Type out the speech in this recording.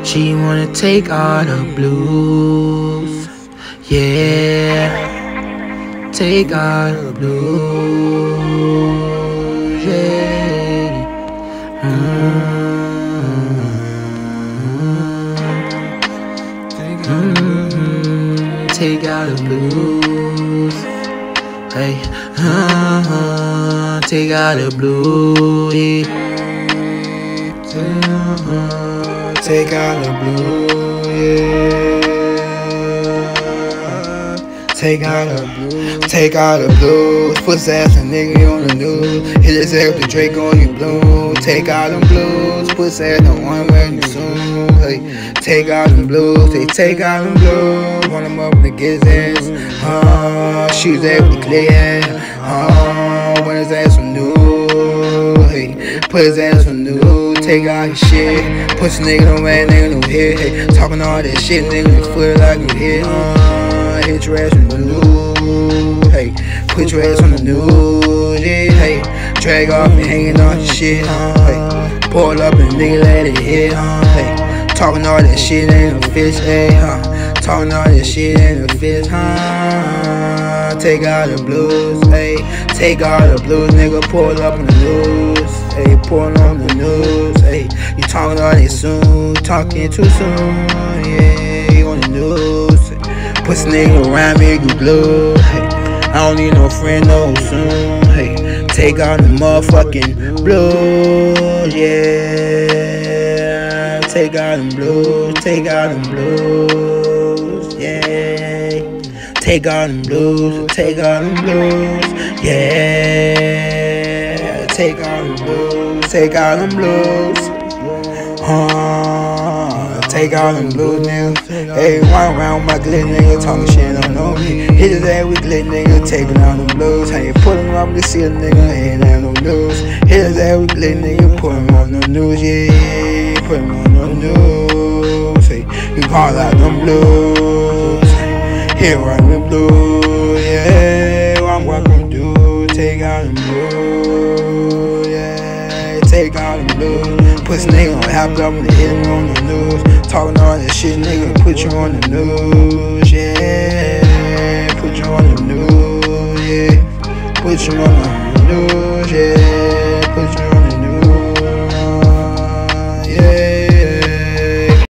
She wanna take all the blues, yeah. Take all the blues, yeah. Take all the blues, hey. Take all the blues, yeah. Take all the blues, yeah. Take all the blues. Put ass a nigga on the news. Hit his ass with the Drake on your blue. Take all them blues. Put ass no one wearing you soon. Hey, take all them blues. They take all them blues. Want him up to get his ass. Shoot his ass with the clear. When his ass on new. Hey, put his ass on new. Take all his shit. Put some nigga on man, nigga no hit. Hey, talking all that shit, nigga foot like you hit. Hit your ass on the news. Hey, put your ass on the news. Yeah, hey, drag off and hanging on your shit. Hey, pull up and nigga let it hit. Hey, talking all that shit ain't a fish. Hey, talking all that shit ain't a fish. Take all the blues. Hey, take all the blues, nigga. Pull up on the news. Hey, pulling on the news. Hey, you talking all that soon, talking too soon. Yeah, you on the news. Put some nigga around me, you blue. Hey, I don't need no friend no soon. Hey, take all the motherfucking blues. Yeah, take all them blues. Take all them blues. Yeah, take all them blues. Take all them blues. Yeah, take all them blues. Take all them blues. Take all them blues, nigga. Hey, run around with my glitter, nigga, talking shit, don't know me. Hit his ass with glitter, nigga, taking all them blues. Hey, put him up to see a nigga, ain't have no news. Hit his ass with glitter, nigga, put him on the news, yeah. Put him on the news. Hey, you call out them blues. Here run the blues, yeah. What I'm gonna do, take all them blues, yeah. Take all them blues. Put some nigga on half up and hit him on the news. Talking all that shit, nigga, put you on the news, yeah. Put you on the news, yeah. Put you on the news.